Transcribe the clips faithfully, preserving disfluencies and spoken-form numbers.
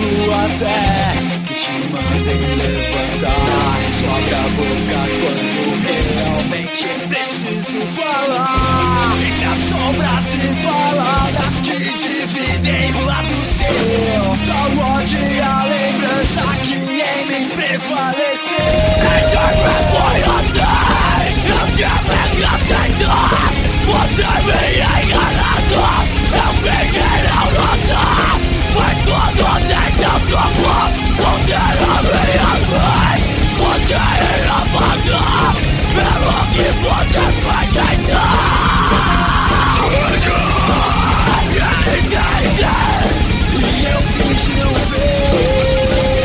tudo até que te mandem levantar. Sobe a boca quando realmente preciso falar. Entre as sombras e palavras que dividem o lado seu, Star Wars e a lembrança que em mim prevaleceu. And I remember your day, you give me nothing done. Você me enganando, eu fiquei out of time. Mas tudo dentro do corpo, você era minha vez. Você era apagar pelo que você vai tentar. E eu fingi não ver.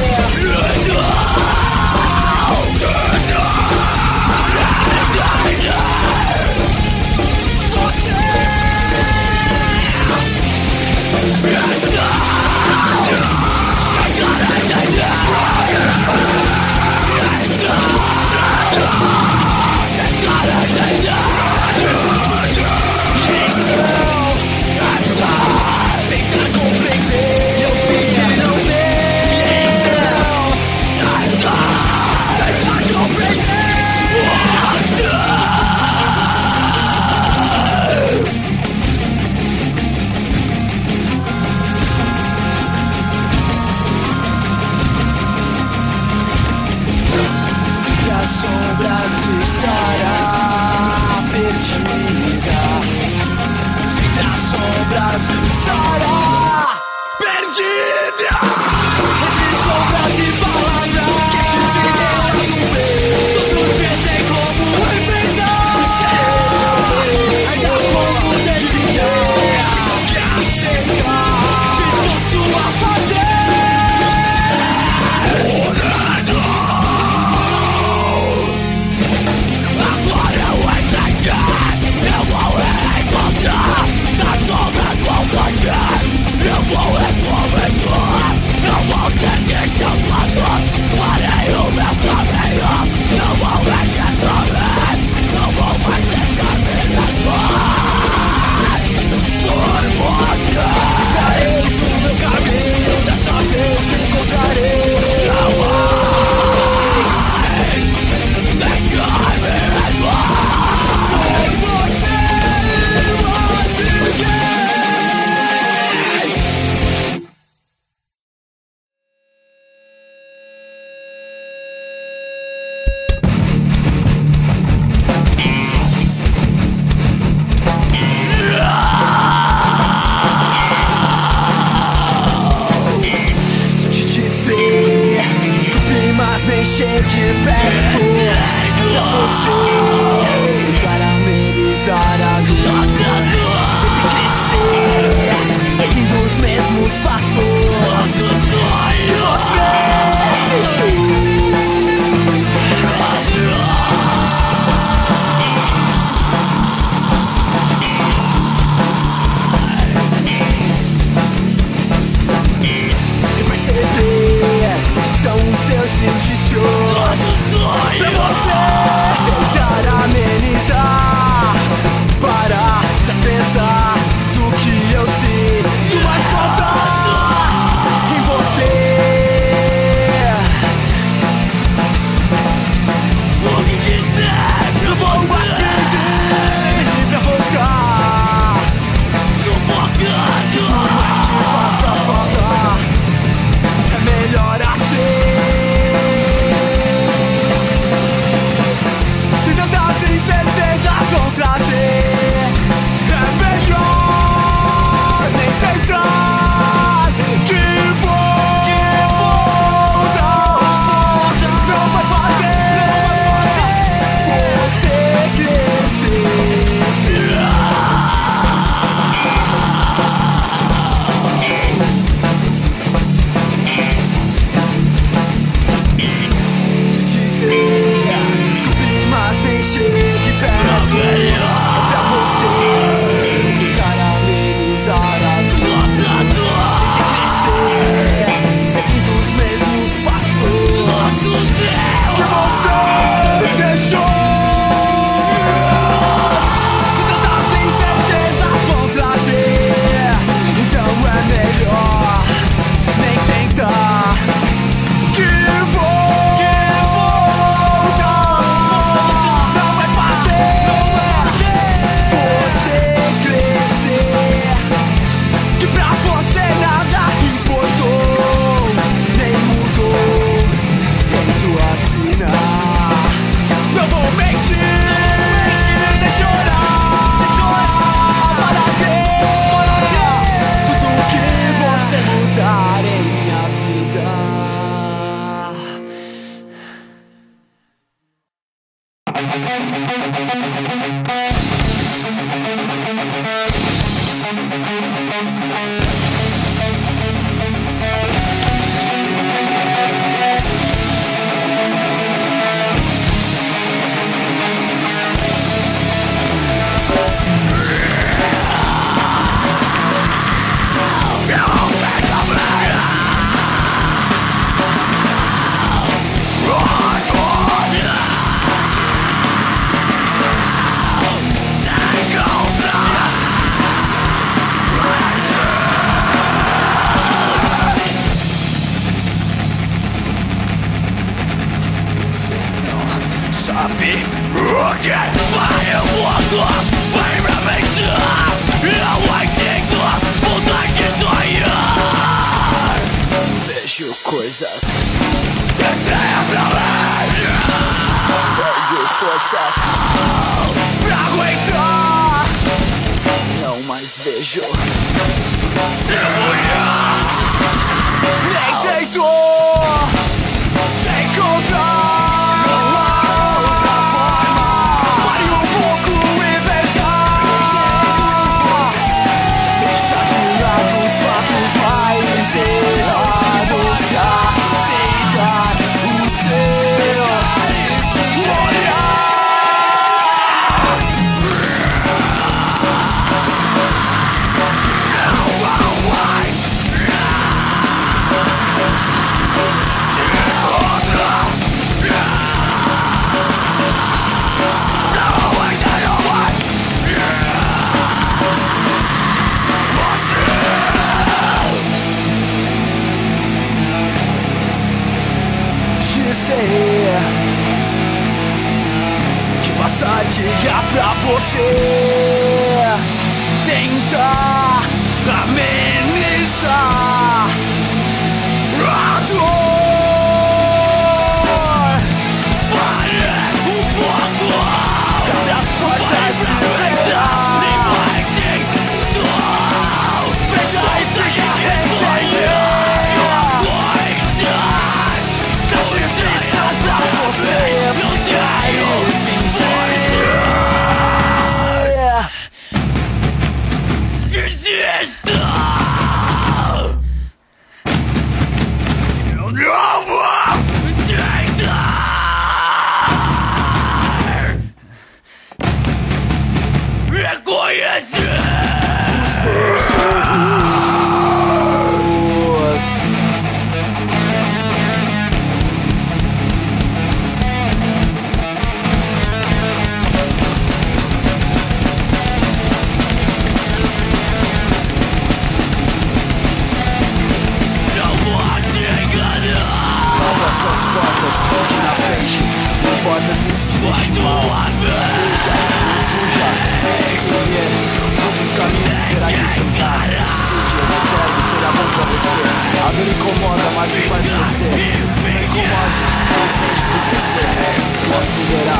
Estará perdida. Entre as sombras estará perdida. Entre sombras e palavras que te fizeram no meio, você tem como enfrentar. Ainda como desviar, que aceitar, disposto a fazer. Eu vou encontrar nas sombras vou ganhar. Sabe o que vai eu vou vai pra vencer. Eu entendo vontade de sonhar. Vejo coisas ideias pra ler. Tenho forças pra aguentar. Não mais vejo se olhar. Nem tento te encontrar. Que basta ligar pra você, tentar amenizar a dor. Pare um pouco, abre as portas e verá. Veja e fique entender. Não tenho desista. Eu não vou tentar reconhecer os meus erros. Suas portas, fique na frente. Não importa se isso te deixa mal. Seja, suja, de temer os outros caminhos que terá que enfrentar. Decide, observe, será bom pra você. A dor incomoda, mas te faz crescer. Não incomode, quem sente por você. Considerar